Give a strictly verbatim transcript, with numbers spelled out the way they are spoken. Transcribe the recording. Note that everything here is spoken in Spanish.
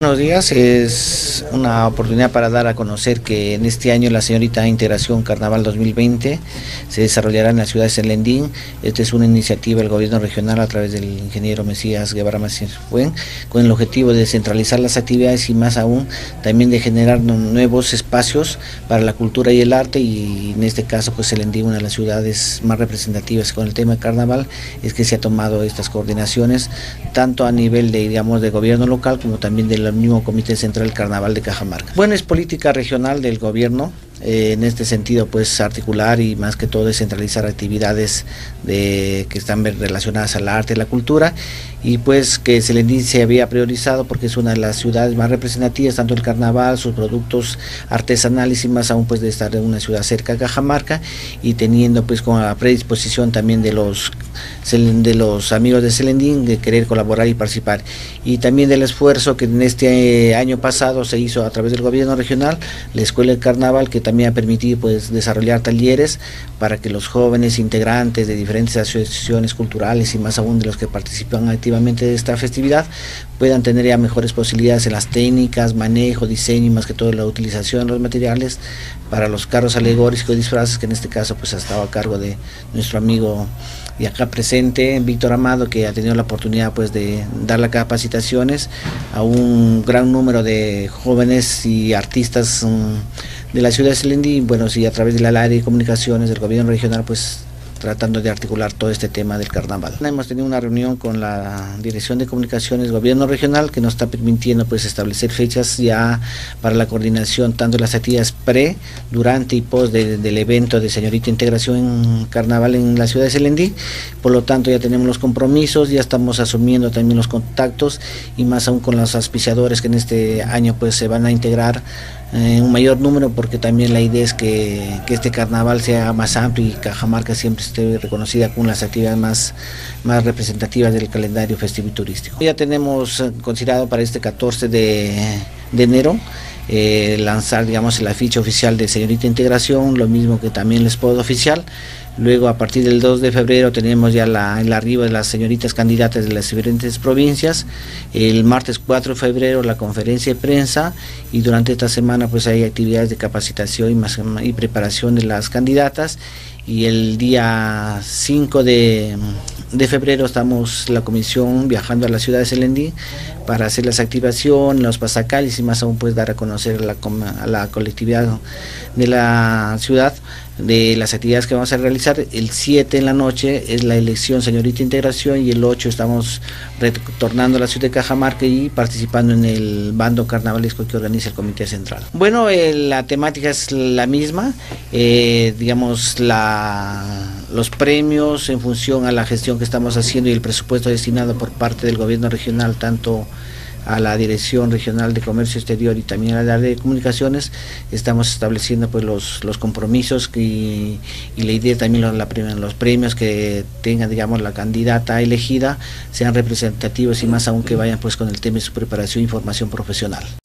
Buenos días, es una oportunidad para dar a conocer que en este año la señorita Integración Carnaval dos mil veinte se desarrollará en la ciudad de Selendín. Esta es una iniciativa del gobierno regional a través del ingeniero Mesías Guevara Macías Buen, con el objetivo de descentralizar las actividades y más aún también de generar nuevos espacios para la cultura y el arte, y en este caso pues Selendín, una de las ciudades más representativas con el tema de carnaval, es que se ha tomado estas coordinaciones tanto a nivel de digamos de gobierno local como también del mismo Comité Central del Carnaval de Cajamarca. Bueno, es política regional del gobierno, eh, en este sentido pues articular y más que todo descentralizar actividades de, que están relacionadas al arte y la cultura, y pues que Selendín se había priorizado porque es una de las ciudades más representativas, tanto el carnaval, sus productos artesanales y más aún pues de estar en una ciudad cerca a Cajamarca, y teniendo pues con la predisposición también de los de los amigos de Selendín de querer colaborar y participar, y también del esfuerzo que en este año pasado se hizo a través del gobierno regional, la Escuela de Carnaval, que también ha permitido pues desarrollar talleres para que los jóvenes integrantes de diferentes asociaciones culturales y más aún de los que participan activamente de esta festividad puedan tener ya mejores posibilidades en las técnicas, manejo, diseño y más que todo la utilización de los materiales para los carros alegóricos y disfraces, que en este caso pues ha estado a cargo de nuestro amigo y acá presente Víctor Amado, que ha tenido la oportunidad pues de dar las capacitaciones a un gran número de jóvenes y artistas um, de la ciudad de Selendín. Bueno, sí, a través del área de comunicaciones del gobierno regional pues tratando de articular todo este tema del carnaval. Hemos tenido una reunión con la Dirección de Comunicaciones del Gobierno Regional que nos está permitiendo pues establecer fechas ya para la coordinación tanto de las actividades pre, durante y post de, del evento de Señorita Integración en Carnaval en la ciudad de Selendín. Por lo tanto ya tenemos los compromisos, ya estamos asumiendo también los contactos y más aún con los auspiciadores que en este año pues se van a integrar en un mayor número, porque también la idea es que, que este carnaval sea más amplio y Cajamarca siempre esté reconocida con las actividades más, más representativas del calendario festivo y turístico. Ya tenemos considerado para este catorce de enero eh, lanzar digamos el afiche oficial de Señorita Integración, lo mismo que también el spot oficial. Luego a partir del dos de febrero tenemos ya la, el arribo de las señoritas candidatas de las diferentes provincias. El martes cuatro de febrero la conferencia de prensa, y durante esta semana pues hay actividades de capacitación y, más, y preparación de las candidatas. Y el día cinco de febrero estamos la comisión viajando a la ciudad de Selendín para hacer las activaciones, los pasacalles y más aún pues dar a conocer a la, a la colectividad de la ciudad de las actividades que vamos a realizar. El siete en la noche es la elección Señorita Integración, y el ocho estamos retornando a la ciudad de Cajamarca y participando en el bando carnavalesco que organiza el Comité Central. Bueno, eh, la temática es la misma, eh, digamos la, los premios en función a la gestión que estamos haciendo y el presupuesto destinado por parte del gobierno regional, tanto a la Dirección Regional de Comercio Exterior y también a la área de comunicaciones. Estamos estableciendo pues los, los compromisos y, y la idea también la, la, los premios que tenga digamos la candidata elegida sean representativos y más aún que vayan pues con el tema de su preparación y formación profesional.